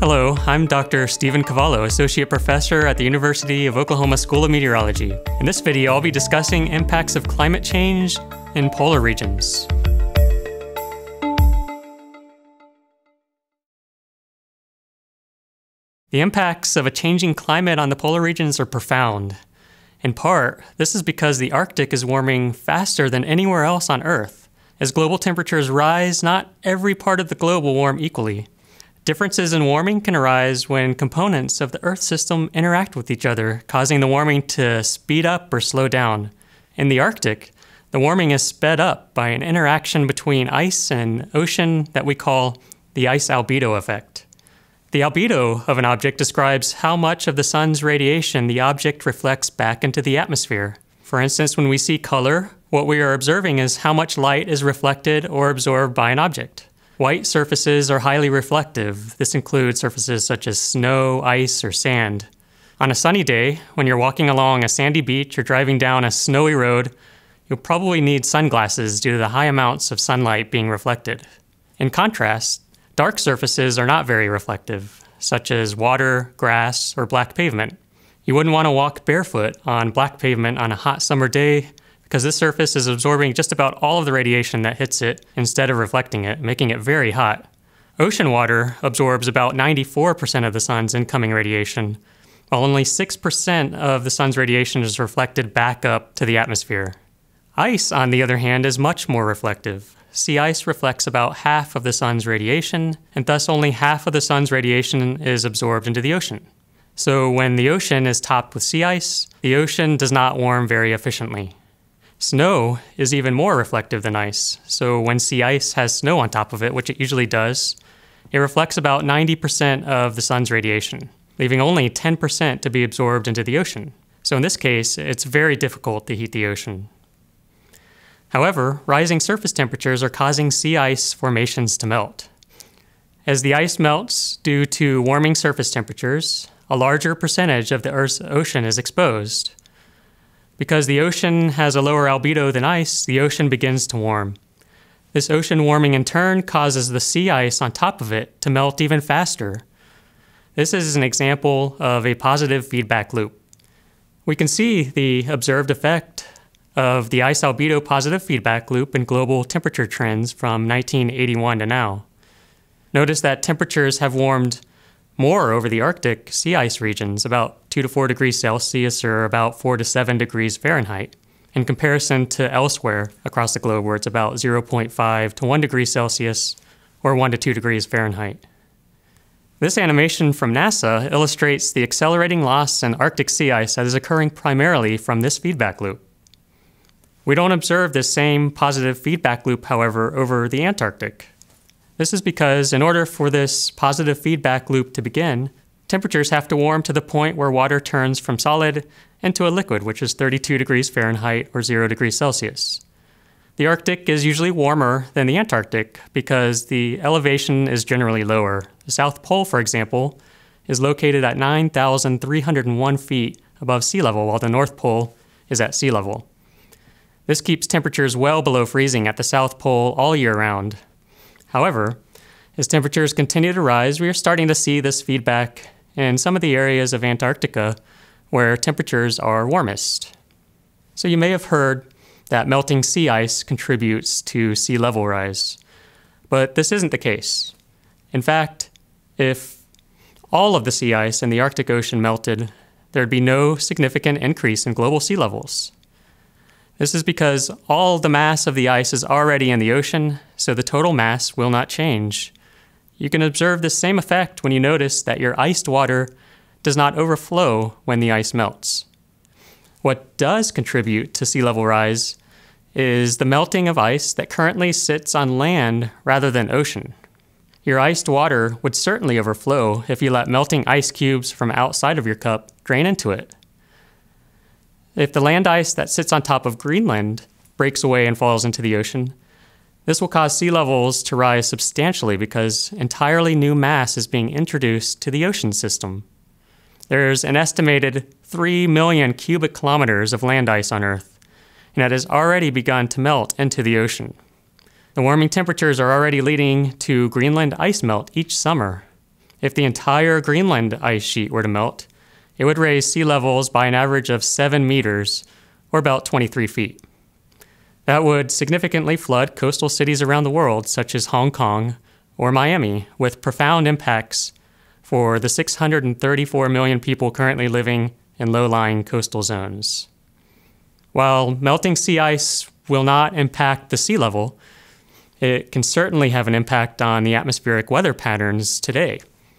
Hello, I'm Dr. Stephen Cavallo, Associate Professor at the University of Oklahoma School of Meteorology. In this video, I'll be discussing impacts of climate change in polar regions. The impacts of a changing climate on the polar regions are profound. In part, this is because the Arctic is warming faster than anywhere else on Earth. As global temperatures rise, not every part of the globe will warm equally. Differences in warming can arise when components of the Earth system interact with each other, causing the warming to speed up or slow down. In the Arctic, the warming is sped up by an interaction between ice and ocean that we call the Ice Albedo Effect. The albedo of an object describes how much of the sun's radiation the object reflects back into the atmosphere. For instance, when we see color, what we are observing is how much light is reflected or absorbed by an object. White surfaces are highly reflective. This includes surfaces such as snow, ice, or sand. On a sunny day, when you're walking along a sandy beach or driving down a snowy road, you'll probably need sunglasses due to the high amounts of sunlight being reflected. In contrast, dark surfaces are not very reflective, such as water, grass, or black pavement. You wouldn't want to walk barefoot on black pavement on a hot summer day, because this surface is absorbing just about all of the radiation that hits it instead of reflecting it, making it very hot. Ocean water absorbs about 94% of the sun's incoming radiation, while only 6% of the sun's radiation is reflected back up to the atmosphere. Ice, on the other hand, is much more reflective. Sea ice reflects about half of the sun's radiation, and thus only half of the sun's radiation is absorbed into the ocean. So when the ocean is topped with sea ice, the ocean does not warm very efficiently. Snow is even more reflective than ice, so when sea ice has snow on top of it, which it usually does, it reflects about 90% of the sun's radiation, leaving only 10% to be absorbed into the ocean. So in this case, it's very difficult to heat the ocean. However, rising surface temperatures are causing sea ice formations to melt. As the ice melts due to warming surface temperatures, a larger percentage of the Earth's ocean is exposed. Because the ocean has a lower albedo than ice, the ocean begins to warm. This ocean warming in turn causes the sea ice on top of it to melt even faster. This is an example of a positive feedback loop. We can see the observed effect of the ice albedo positive feedback loop in global temperature trends from 1981 to now. Notice that temperatures have warmed more over the Arctic sea ice regions, about 2 to 4 degrees Celsius or about 4 to 7 degrees Fahrenheit, in comparison to elsewhere across the globe where it's about 0.5 to 1 degree Celsius or 1 to 2 degrees Fahrenheit. This animation from NASA illustrates the accelerating loss in Arctic sea ice that is occurring primarily from this feedback loop. We don't observe this same positive feedback loop, however, over the Antarctic. This is because in order for this positive feedback loop to begin, temperatures have to warm to the point where water turns from solid into a liquid, which is 32 degrees Fahrenheit or 0 degrees Celsius. The Arctic is usually warmer than the Antarctic because the elevation is generally lower. The South Pole, for example, is located at 9,301 feet above sea level, while the North Pole is at sea level. This keeps temperatures well below freezing at the South Pole all year round. However, as temperatures continue to rise, we are starting to see this feedback in some of the areas of Antarctica where temperatures are warmest. So you may have heard that melting sea ice contributes to sea level rise, but this isn't the case. In fact, if all of the sea ice in the Arctic Ocean melted, there'd be no significant increase in global sea levels. This is because all the mass of the ice is already in the ocean, so the total mass will not change. You can observe this same effect when you notice that your iced water does not overflow when the ice melts. What does contribute to sea level rise is the melting of ice that currently sits on land rather than ocean. Your iced water would certainly overflow if you let melting ice cubes from outside of your cup drain into it. If the land ice that sits on top of Greenland breaks away and falls into the ocean, this will cause sea levels to rise substantially because entirely new mass is being introduced to the ocean system. There's an estimated 3 million cubic kilometers of land ice on Earth, and it has already begun to melt into the ocean. The warming temperatures are already leading to Greenland ice melt each summer. If the entire Greenland ice sheet were to melt, it would raise sea levels by an average of 7 meters, or about 23 feet. That would significantly flood coastal cities around the world, such as Hong Kong or Miami, with profound impacts for the 634 million people currently living in low-lying coastal zones. While melting sea ice will not impact the sea level, it can certainly have an impact on the atmospheric weather patterns today.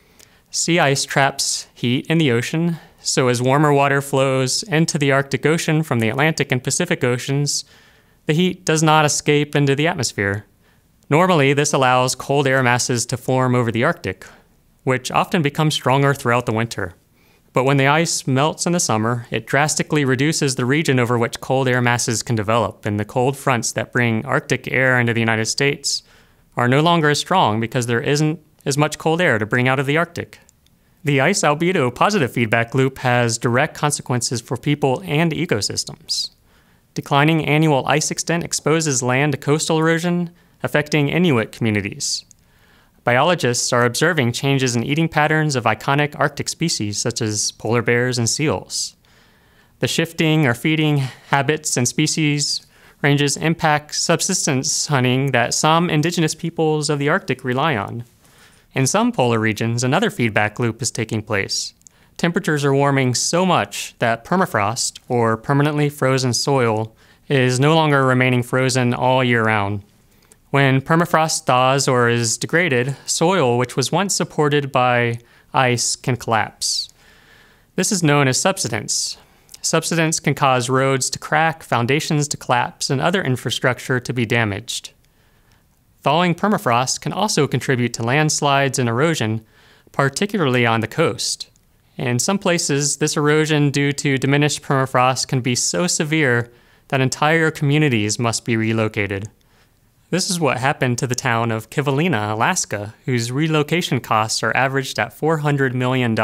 Sea ice traps heat in the ocean, so as warmer water flows into the Arctic Ocean from the Atlantic and Pacific Oceans, the heat does not escape into the atmosphere. Normally, this allows cold air masses to form over the Arctic, which often becomes stronger throughout the winter. But when the ice melts in the summer, it drastically reduces the region over which cold air masses can develop, and the cold fronts that bring Arctic air into the United States are no longer as strong because there isn't as much cold air to bring out of the Arctic. The ice albedo positive feedback loop has direct consequences for people and ecosystems. Declining annual ice extent exposes land to coastal erosion, affecting Inuit communities. Biologists are observing changes in eating patterns of iconic Arctic species such as polar bears and seals. The shifting or feeding habits and species ranges impact subsistence hunting that some indigenous peoples of the Arctic rely on. In some polar regions, another feedback loop is taking place. Temperatures are warming so much that permafrost, or permanently frozen soil, is no longer remaining frozen all year round. When permafrost thaws or is degraded, soil which was once supported by ice can collapse. This is known as subsidence. Subsidence can cause roads to crack, foundations to collapse, and other infrastructure to be damaged. Thawing permafrost can also contribute to landslides and erosion, particularly on the coast. In some places, this erosion due to diminished permafrost can be so severe that entire communities must be relocated. This is what happened to the town of Cavallo, Alaska, whose relocation costs are averaged at $400 million.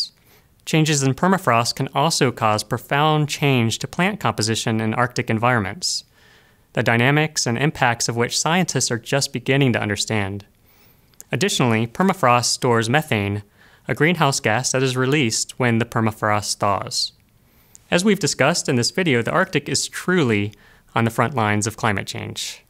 Changes in permafrost can also cause profound change to plant composition in Arctic environments, the dynamics and impacts of which scientists are just beginning to understand. Additionally, permafrost stores methane, a greenhouse gas that is released when the permafrost thaws. As we've discussed in this video, the Arctic is truly on the front lines of climate change.